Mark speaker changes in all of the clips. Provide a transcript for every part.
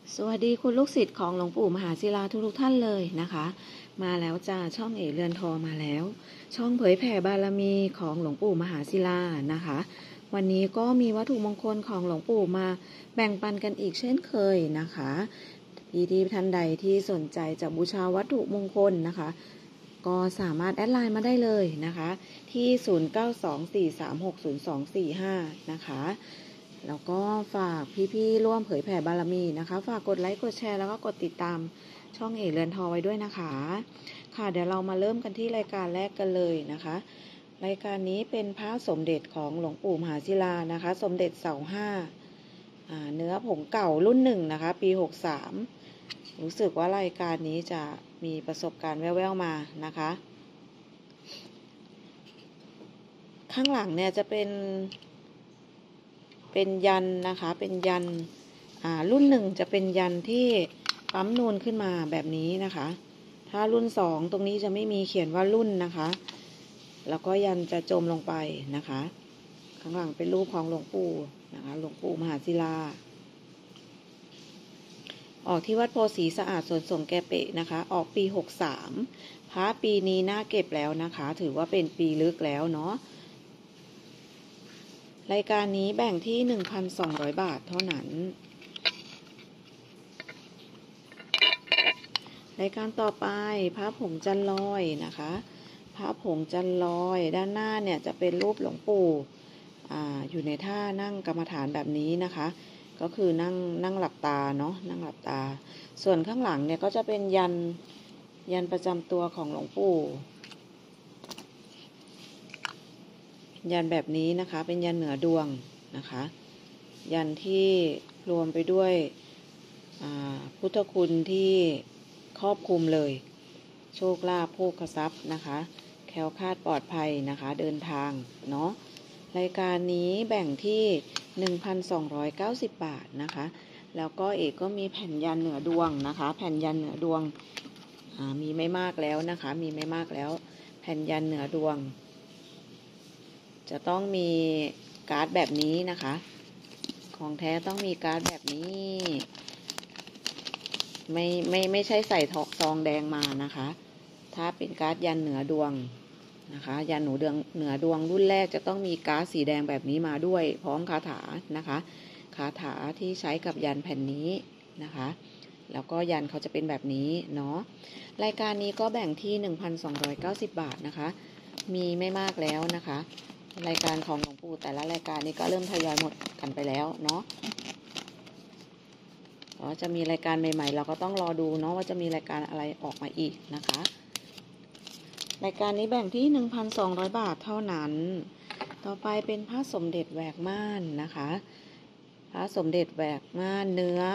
Speaker 1: สวัสดีคุณลูกศิษย์ของหลวงปู่มหาศิลาทุกท่านเลยนะคะมาแล้วจ้าช่องเอเรือนทองมาแล้วช่องเผยแผ่บารมีของหลวงปู่มหาศิลานะคะวันนี้ก็มีวัตถุมงคลของหลวงปู่มาแบ่งปันกันอีกเช่นเคยนะคะที่ท่านใดที่สนใจจะบูชาวัตถุมงคลนะคะก็สามารถแอดไลน์มาได้เลยนะคะที่0924360245นะคะแล้วก็ฝากพี่ๆร่วมเผยแผ่บารมีนะคะฝากกดไลค์กดแชร์แล้วก็กดติดตามช่องเอเรือนทองไว้ด้วยนะคะค่ะเดี๋ยวเรามาเริ่มกันที่รายการแรกกันเลยนะคะรายการนี้เป็นพระสมเด็จของหลวงปู่มหาศิลานะคะสมเด็จเสาห้าเนื้อผงเก่ารุ่นหนึ่งนะคะปี63รู้สึกว่ารายการนี้จะมีประสบการณ์แว่วๆมานะคะข้างหลังเนี่ยจะเป็นยันนะคะเป็นยันรุ่นหนึ่งจะเป็นยันที่ปั๊มนูนขึ้นมาแบบนี้นะคะถ้ารุ่น2ตรงนี้จะไม่มีเขียนว่ารุ่นนะคะแล้วก็ยันจะจมลงไปนะคะข้างหลังเป็นรูปของหลวงปู่นะคะหลวงปู่มหาศิลาออกที่วัดโพสีสะอาดสวนสมแกเปะนะคะออกปี63พระปีนี้น่าเก็บแล้วนะคะถือว่าเป็นปีลึกแล้วเนาะรายการนี้แบ่งที่ 1,200 บาทเท่านั้นรายการต่อไปพระผงจันลอยนะคะพระผงจันลอยด้านหน้าเนี่ยจะเป็นรูปหลวงปู่อยู่ในท่านั่งกรรมฐานแบบนี้นะคะก็คือนั่งหลับตาเนาะนั่งหลับตาส่วนข้างหลังเนี่ยก็จะเป็นยันประจำตัวของหลวงปู่ยันแบบนี้นะคะเป็นยันเหนือดวงนะคะยันที่รวมไปด้วยพุทธคุณที่ครอบคลุมเลยโชคลาภโภคทรัพย์นะคะแคล้วคลาดปลอดภัยนะคะเดินทางเนาะรายการนี้แบ่งที่ 1,290 บาทนะคะแล้วก็เอกก็มีแผ่นยันเหนือดวงนะคะแผ่นยันเหนือดวงมีไม่มากแล้วนะคะมีไม่มากแล้วแผ่นยันเหนือดวงจะต้องมีการ์ดแบบนี้นะคะของแท้ต้องมีการ์ดแบบนี้ไม่ใช่ใส่ซองแดงมานะคะถ้าเป็นการ์ดยันเหนือดวงนะคะยันเหนือดวงรุ่นแรกจะต้องมีการ์ดสีแดงแบบนี้มาด้วยพร้อมคาถานะคะคาถาที่ใช้กับยันแผ่นนี้นะคะแล้วก็ยันเขาจะเป็นแบบนี้เนาะรายการนี้ก็แบ่งที่ 1,290 บาทนะคะมีไม่มากแล้วนะคะรายการของหลวงปู่แต่ละรายการนี้ก็เริ่มทยอยหมดกันไปแล้วเนาะจะมีรายการใหม่ๆเราก็ต้องรอดูเนาะว่าจะมีรายการอะไรออกมาอีกนะคะรายการนี้แบ่งที่ 1,200 บาทเท่านั้นต่อไปเป็นพระสมเด็จแหวกม่านนะคะพระสมเด็จแหวกม่านเนื้อ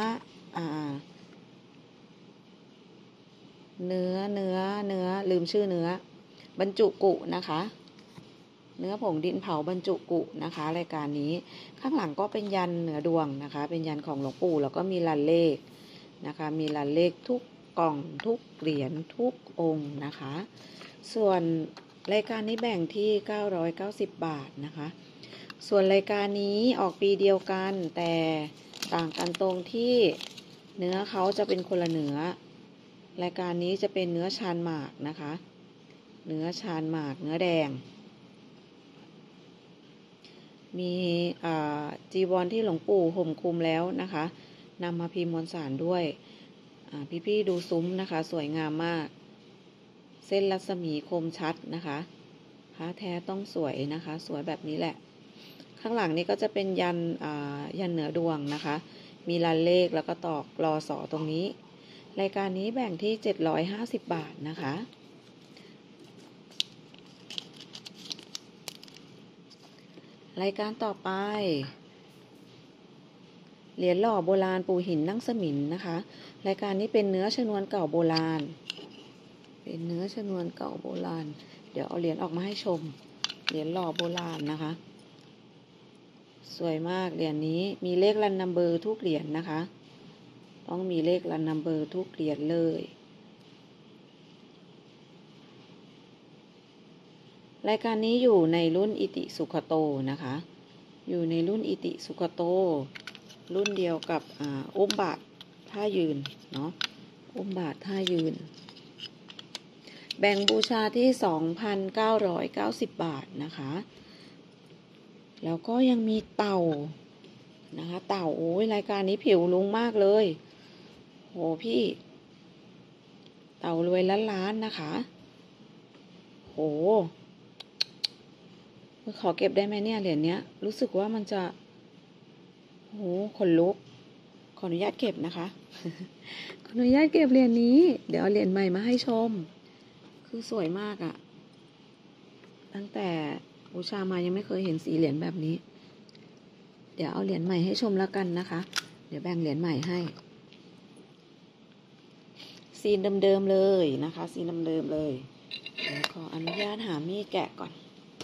Speaker 1: ลืมชื่อเนื้อบรรจุกุนะคะเนื้อผงดินเผาบรรจุกุนะคะรายการนี้ข้างหลังก็เป็นยันเหนือดวงนะคะเป็นยันของหลวงปู่แล้วก็มีลันเลขนะคะมีลันเลขทุกกล่องทุกเหรียญทุกองค์นะคะส่วนรายการนี้แบ่งที่990 บาทนะคะส่วนรายการนี้ออกปีเดียวกันแต่ต่างกันตรงที่เนื้อเขาจะเป็นคนละเนื้อรายการนี้จะเป็นเนื้อชานหมากนะคะเนื้อชานหมากเนื้อแดงมีจีวรที่หลวงปู่ห่มคลุมแล้วนะคะนำมาพิมพ์มวลสารด้วยพี่ๆดูซุ้มนะคะสวยงามมากเส้นรัศมีคมชัดนะคะพระแท้ต้องสวยนะคะสวยแบบนี้แหละข้างหลังนี้ก็จะเป็นยันเหนือดวงนะคะมีลันเลขแล้วก็ตอกรอสอตรงนี้รายการนี้แบ่งที่750 บาทนะคะรายการต่อไปเหรียญหล่อโบราณปู่หินนั่งสมิญนะคะรายการนี้เป็นเนื้อชนวนเก่าโบราณเป็นเนื้อชนวนเก่าโบราณเดี๋ยวเอาเหรียญออกมาให้ชมเหรียญหล่อโบราณนะคะสวยมากเหรียญนี้มีเลขรันนัมเบอร์ทุกเหรียญนะคะต้องมีเลขรันนัมเบอร์ทุกเหรียญเลยรายการนี้อยู่ในรุ่นอิติสุขโตนะคะอยู่ในรุ่นอิติสุขโตรุ่นเดียวกับอุ้มบาทท่ายืนเนาะอุ้มบาทท่ายืนแบ่งบูชาที่ 2,990 บาทนะคะแล้วก็ยังมีเต่านะคะเต่าโอ้ยรายการนี้ผิวลุงมากเลยโหพี่เต่ารวยล้านนะคะโหขอเก็บได้ไหมเนี่ยเหรียญเนี้ยรู้สึกว่ามันจะโหขนลุกขออนุญาตเก็บนะคะ ขออนุญาตเก็บเหรียญนี้เดี๋ยวเอาเหรียญใหม่มาให้ชมคือสวยมากอะตั้งแต่บูชามายังไม่เคยเห็นสีเหรียญแบบนี้เดี๋ยวเอาเหรียญใหม่ให้ชมแล้วกันนะคะเดี๋ยวแบ่งเหรียญใหม่ให้ซีนเดิมๆเลยนะคะซีนเดิมๆเลยเดี๋ยวขออนุญาตหามีดแกะก่อน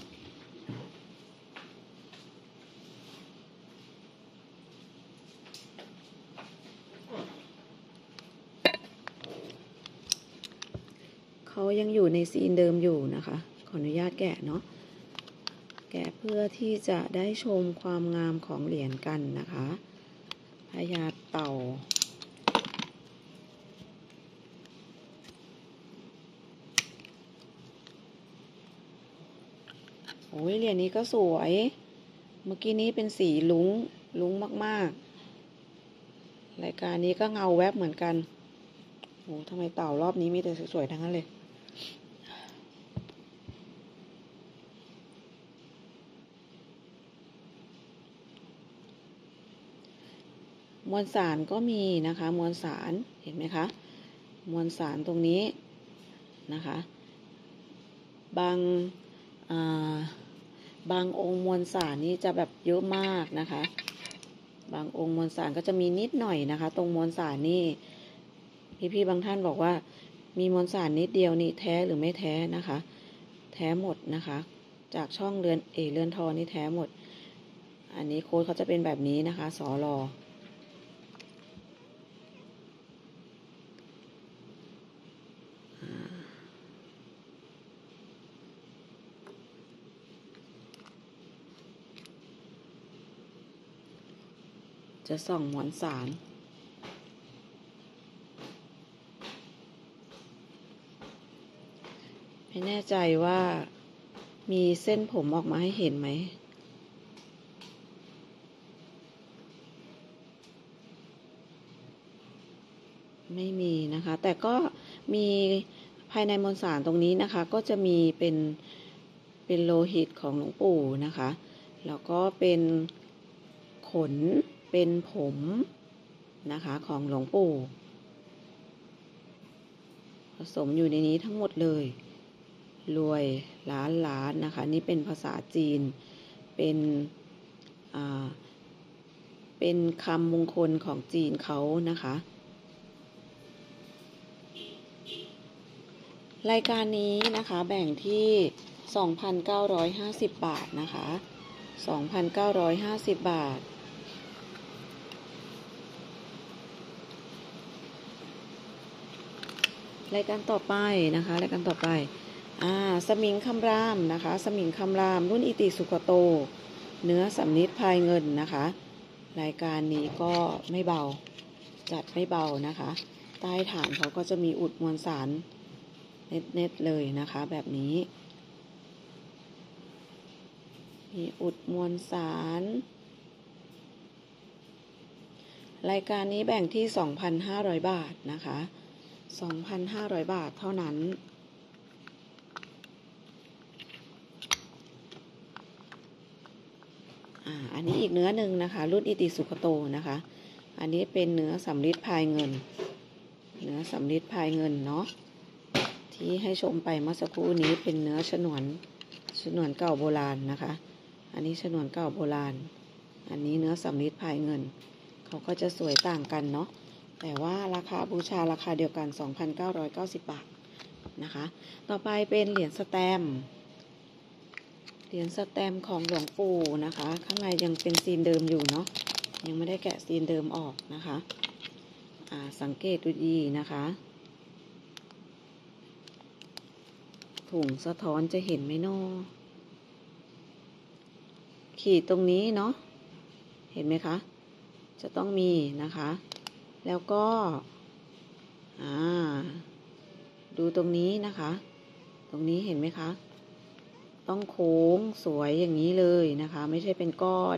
Speaker 1: เขายังอยู่ในซีนเดิมอยู่นะคะขออนุญาตแกะเนาะแกะเพื่อที่จะได้ชมความงามของเหรียญกันนะคะพญาเต่าโอ้ยเหรียญนี้ก็สวยเมื่อกี้นี้เป็นสีลุ้งมากๆรายการนี้ก็เงาแวบเหมือนกันโอ้ทำไมเต่ารอบนี้มีแต่สวยๆทั้งนั้นเลยมวลสารก็มีนะคะมวลสารเห็นไหมคะมวลสารตรงนี้นะคะบางองค์มวลสารนี่จะแบบเยอะมากนะคะบางองค์มวลสารก็จะมีนิดหน่อยนะคะตรงมวลสารนี่พี่บางท่านบอกว่ามีมวลสารนิดเดียวนี่แท้หรือไม่แท้นะคะแท้หมดนะคะจากช่องเรือนทอนี่แท้หมดอันนี้โค้ดเขาจะเป็นแบบนี้นะคะสรจะส่องมวลสารไม่แน่ใจว่ามีเส้นผมออกมาให้เห็นไหมไม่มีนะคะแต่ก็มีภายในมวลสารตรงนี้นะคะก็จะมีเป็นโลหิตของหลวงปู่นะคะแล้วก็เป็นขนเป็นผมนะคะของหลวงปู่ผสมอยู่ในนี้ทั้งหมดเลยรวยล้านนะคะนี่เป็นภาษาจีนเป็นคำมงคลของจีนเขานะคะรายการนี้นะคะแบ่งที่ 2,950 บาทนะคะ 2,950 บาทรายการต่อไปนะคะรายการต่อไปสมิงคำรามนะคะสมิงคำรามรุ่นอิติสุขโตเนื้อสำริดพายเงินนะคะรายการนี้ก็ไม่เบาจัดไม่เบานะคะใต้ฐานเขาก็จะมีอุดมวลสารเน็ตเลยนะคะแบบนี้มีอุดมวลสารรายการนี้แบ่งที่ 2,500 บาทนะคะ 2,500 บาทเท่านั้นอันนี้อีกเนื้อหนึ่งนะคะรุ่นอิติสุขโตนะคะอันนี้เป็นเนื้อสำริดพายเงินเนื้อสำริดพายเงินเนาะที่ให้ชมไปเมื่อสักครู่นี้เป็นเนื้อฉนวนเก่าโบราณนะคะอันนี้ฉนวนเก่าโบราณอันนี้เนื้อสำริดพายเงินเขาก็จะสวยต่างกันเนาะแต่ว่าราคาบูชาราคาเดียวกัน 2,990 บาทนะคะต่อไปเป็นเหรียญสแตมป์ของหลวงปู่นะคะข้างในยังเป็นซีนเดิมอยู่เนาะยังไม่ได้แกะซีนเดิมออกนะคะสังเกตดูดีนะคะถุงสะท้อนจะเห็นไหมเนาะขีดตรงนี้เนาะเห็นไหมคะจะต้องมีนะคะแล้วก็ดูตรงนี้นะคะ ตรงนี้เห็นไหมคะต้องโค้งสวยอย่างนี้เลยนะคะไม่ใช่เป็นก้อน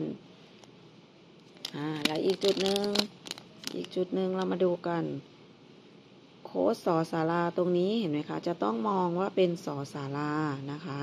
Speaker 1: แล้วอีกจุดหนึ่งเรามาดูกันโค้ดสอศาลาตรงนี้เห็นไหมคะจะต้องมองว่าเป็นสอศาลานะคะ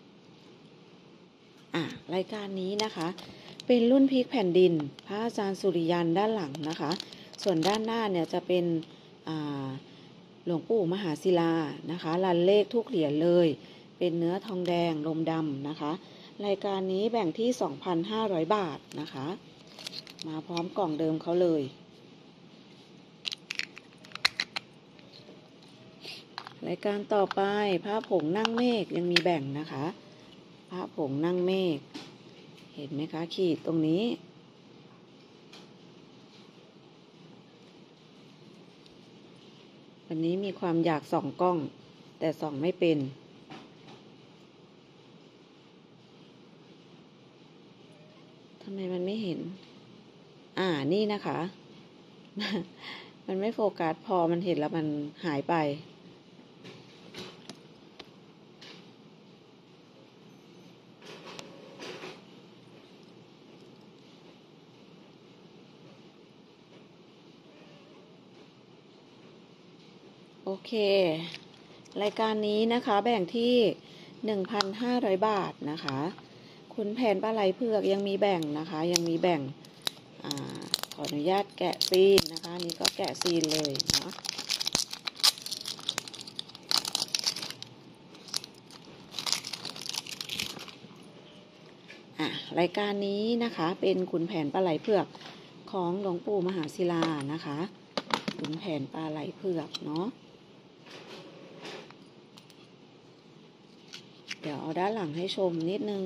Speaker 1: รายการนี้นะคะเป็นรุ่นพลิกแผ่นดินพระอาจารย์สุริยันด้านหลังนะคะส่วนด้านหน้าเนี่ยจะเป็นหลวงปู่มหาศิลานะคะรันเลขทุกเหรียญเลยเป็นเนื้อทองแดงลมดำนะคะรายการนี้แบ่งที่ 2,500 บาทนะคะมาพร้อมกล่องเดิมเขาเลยรายการต่อไปพระผงนั่งเมฆยังมีแบ่งนะคะพระผงนั่งเมฆเห็นไหมคะขีดตรงนี้วันนี้มีความอยากส่องกล้องแต่ส่องไม่เป็นทำไมมันไม่เห็นนี่นะคะ มันไม่โฟกัสพอมันเห็นแล้วมันหายไปโอเครายการนี้นะคะแบ่งที่ 1,500 บาทนะคะคุณแผนปลาไหลเผือกยังมีแบ่งนะคะยังมีแบ่งขออนุญาตแกะซีนนะคะนี่ก็แกะซีนเลยเนาะรายการนี้นะคะเป็นขุนแผนปลาไหลเผือกของหลวงปู่มหาศิลานะคะขุนแผนปลาไหลเผือกเนาะเดี๋ยวเอาด้านหลังให้ชมนิดนึง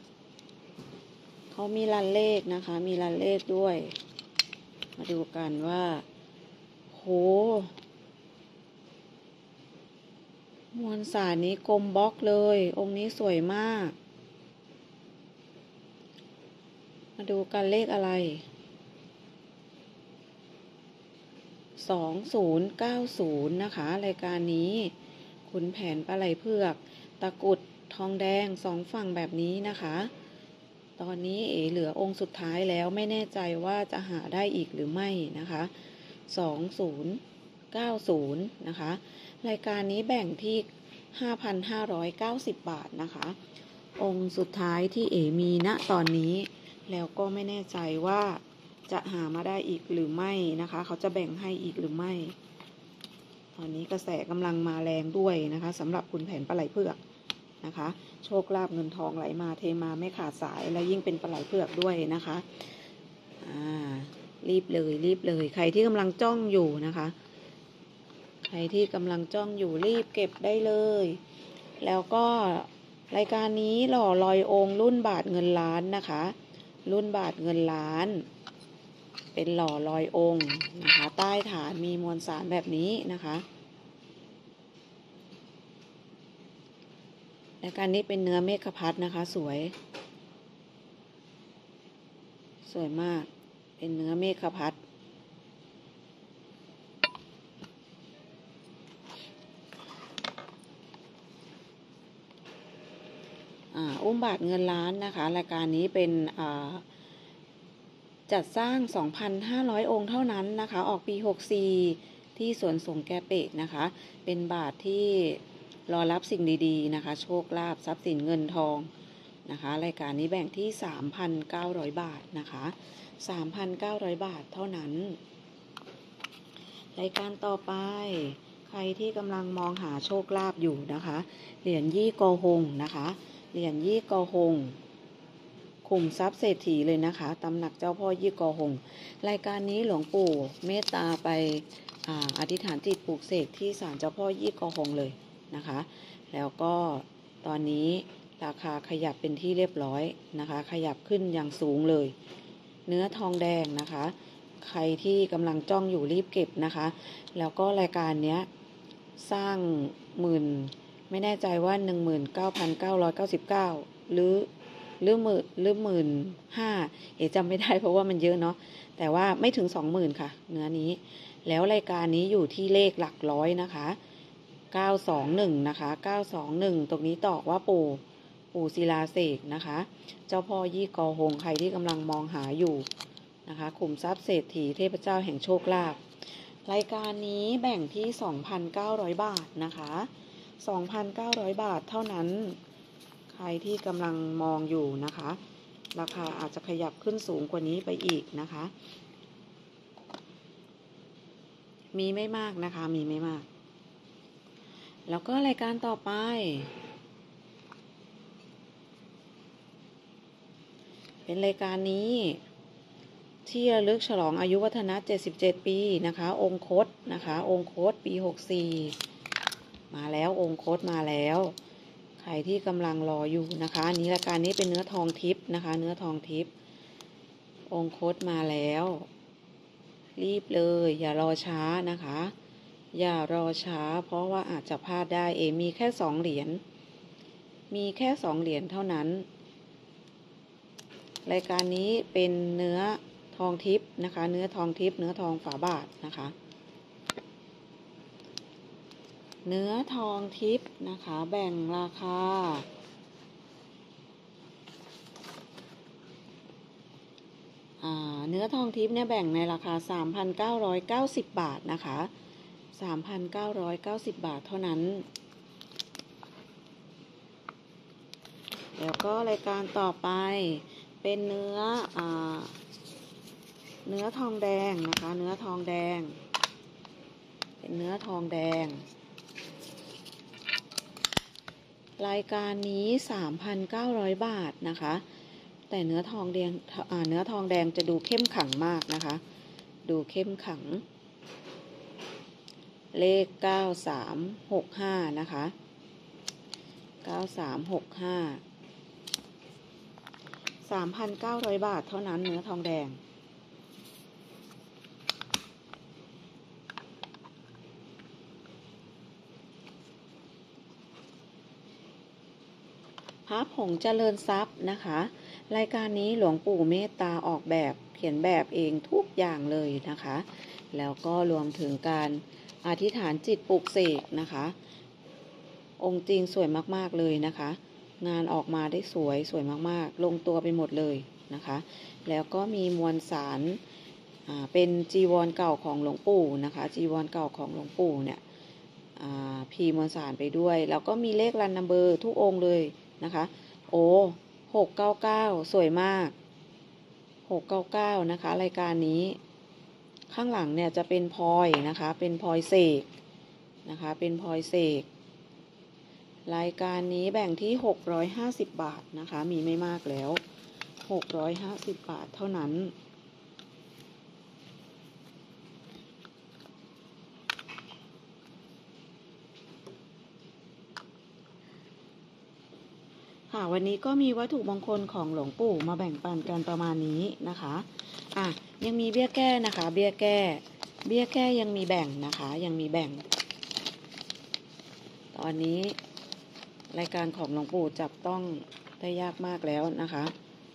Speaker 1: เขามีรันเลขนะคะมีรันเลขด้วยมาดูกันว่าโหมวลสารนี้กลมบล็อกเลยองค์นี้สวยมากมาดูกันเลขอะไร2090นะคะรายการนี้ขุนแผนปลาไหลเผือกตะกุดทองแดง2ฝั่งแบบนี้นะคะตอนนี้เหลือองค์สุดท้ายแล้วไม่แน่ใจว่าจะหาได้อีกหรือไม่นะคะ2090นะคะรายการนี้แบ่งที่ 5,590 บาทนะคะองค์สุดท้ายที่มีณตอนนี้แล้วก็ไม่แน่ใจว่าจะหามาได้อีกหรือไม่นะคะเขาจะแบ่งให้อีกหรือไม่ตอนนี้กระแสกำลังมาแรงด้วยนะคะสำหรับขุนแผนปลาไหลเผือกนะคะโชคลาภเงินทองไหลมาเทมาไม่ขาดสายและยิ่งเป็นปลาไหลเผือกด้วยนะคะรีบเลยใครที่กำลังจ้องอยู่นะคะใครที่กำลังจ้องอยู่รีบเก็บได้เลยแล้วก็รายการนี้หล่อลอยองค์รุ่นบาทเงินล้านนะคะรุ่นบาทเงินล้านเป็นหล่อลอยองค์นะคะใต้ฐานมีมวลสารแบบนี้นะคะรายการนี้เป็นเนื้อเมฆพัดนะคะสวยมากเป็นเนื้อเมฆพัดอุ้มบาทเงินล้านนะคะรายการนี้เป็นจัดสร้าง 2,500 องค์เท่านั้นนะคะออกปี64ที่สวนสงแกเปะนะคะเป็นบาทที่รอรับสิ่งดีๆนะคะโชคลาภทรัพย์สินเงินทองนะคะรายการนี้แบ่งที่ 3,900 บาทนะคะ 3,900 บาทเท่านั้นรายการต่อไปใครที่กำลังมองหาโชคลาภอยู่นะคะเหรียญยี่กอฮงนะคะเหรียญยี่กอฮงคุมทรัพย์เศรษฐีเลยนะคะตำหนักเจ้าพ่อยี่กอฮงรายการนี้หลวงปู่เมตตาไปอธิษฐานจิตปลูกเสกที่ศาลเจ้าพ่อยี่กอฮงเลยนะคะแล้วก็ตอนนี้ราคาขยับเป็นที่เรียบร้อยนะคะขยับขึ้นอย่างสูงเลยเนื้อทองแดงนะคะใครที่กำลังจ้องอยู่รีบเก็บนะคะแล้วก็รายการนี้สร้างไม่แน่ใจว่า 19,999 หรือหรือ15,000จำไม่ได้เพราะว่ามันเยอะเนาะแต่ว่าไม่ถึง 20,000 ค่ะเนื้อนี้แล้วรายการนี้อยู่ที่เลขหลักร้อยนะคะ921นะคะ921ตรงนี้ตอกว่าปู่ศิลาเสกนะคะเจ้าพ่อยี่กอหงใครที่กำลังมองหาอยู่นะคะขุมทรัพย์เศรษฐีเทพเจ้าแห่งโชคลาภรายการนี้แบ่งที่ 2,900 บาทนะคะ 2,900 บาทเท่านั้นใครที่กำลังมองอยู่นะคะราคาอาจจะขยับขึ้นสูงกว่านี้ไปอีกนะคะมีไม่มากนะคะมีไม่มากแล้วก็รายการต่อไปเป็นรายการนี้ที่ระลึกฉลองอายุวัฒนะ77 ปีนะคะองค์คตนะคะองค์คตปี64มาแล้วองค์คตมาแล้วใครที่กำลังรออยู่นะคะอันนี้รายการนี้เป็นเนื้อทองทิพย์นะคะเนื้อทองทิพย์องค์คตมาแล้วรีบเลยอย่ารอช้านะคะอย่ารอช้าเพราะว่าอาจจะพลาดได้มีแค่2 เหรียญมีแค่2 เหรียญเท่านั้นรายการนี้เป็นเนื้อทองทิพย์นะคะเนื้อทองทิพย์เนื้อทองฝาบาทนะคะเนื้อทองทิพย์นะคะแบ่งราคาเนื้อทองทิพย์เนี่ยแบ่งในราคา 3,990 บาทนะคะ 3,990 บาทเท่านั้นแล้วก็รายการต่อไปเป็นเนื้อทองแดงนะคะเนื้อทองแดงเป็นเนื้อทองแดงรายการนี้ 3,900 บาทนะคะแต่เนื้อทองแดงจะดูเข้มขังมากนะคะดูเข้มขังเลข9365นะคะ9365 3,900 บาทเท่านั้นเนื้อทองแดงพระผงเจริญทรัพย์นะคะรายการนี้หลวงปู่เมตตาออกแบบเขียนแบบเองทุกอย่างเลยนะคะแล้วก็รวมถึงการอธิษฐานจิตปลุกเสกนะคะองค์จริงสวยมากๆเลยนะคะงานออกมาได้สวยมากๆลงตัวไปหมดเลยนะคะแล้วก็มีมวลสารเป็นจีวรเก่าของหลวงปู่นะคะจีวรเก่าของหลวงปู่เนี่ยพีมวลสารไปด้วยแล้วก็มีเลขรันนัมเบอร์ทุกองค์เลยนะคะโอ้699สวยมาก699นะคะรายการนี้ข้างหลังเนี่ยจะเป็นพลอยนะคะเป็นพลอยเสกนะคะเป็นพลอยเสกรายการนี้แบ่งที่650 บาทนะคะมีไม่มากแล้ว650 บาทเท่านั้นค่ะวันนี้ก็มีวัตถุมงคลของหลวงปู่มาแบ่งปันกันประมาณนี้นะคะยังมีเบี้ยแก้นะคะเบี้ยแก้ยังมีแบ่งนะคะยังมีแบ่งตอนนี้รายการของหลวงปู่จับต้องได้ยากมากแล้วนะคะ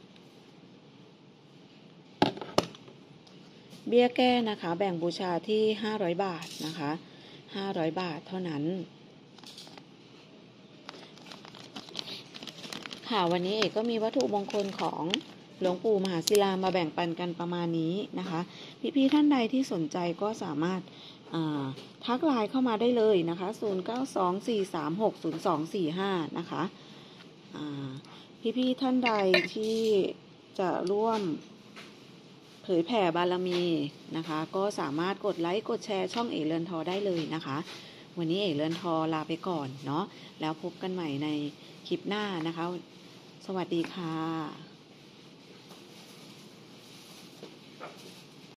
Speaker 1: เบี้ยแก้นะคะแบ่งบูชาที่500 บาทนะคะ500 บาทเท่านั้นค่ะวันนี้เอกก็มีวัตถุมงคลของหลวงปู่มหาศิลามาแบ่งปันกันประมาณนี้นะคะพี่ๆท่านใดที่สนใจก็สามารถทักไลน์เข้ามาได้เลยนะคะ0924360245นะคะพี่ๆท่านใดที่จะร่วมเผยแผ่บารมีนะคะก็สามารถกดไลค์กดแชร์ช่องเอเรือนทอได้เลยนะคะวันนี้เอเรือนทอลาไปก่อนเนาะแล้วพบกันใหม่ในคลิปหน้านะคะสวัสดีค่ะ